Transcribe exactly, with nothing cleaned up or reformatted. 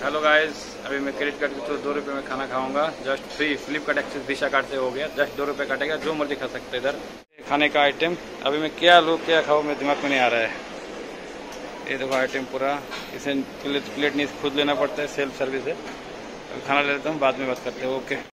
Hello guys, अभी मैं credit card के थ्रू दो रुपये में खाना खाऊंगा। जस्ट फ्री फ्लिपकार्ट एक्सेस दिशा कार्ड से हो गया। जस्ट दो रुपये काटेगा, जो मर्जी खा सकते इधर। खाने का आइटम अभी मैं क्या लूँ क्या खाऊँ मेरे दिमाग में नहीं आ रहा है। ये देखो आइटम पूरा, इसे प्लेट प्लेट नहीं खुद लेना पड़ता है, सेल्फ सर्विस है। अभी खाना ले लेता हूँ, बाद में बात करते हैं। ओके।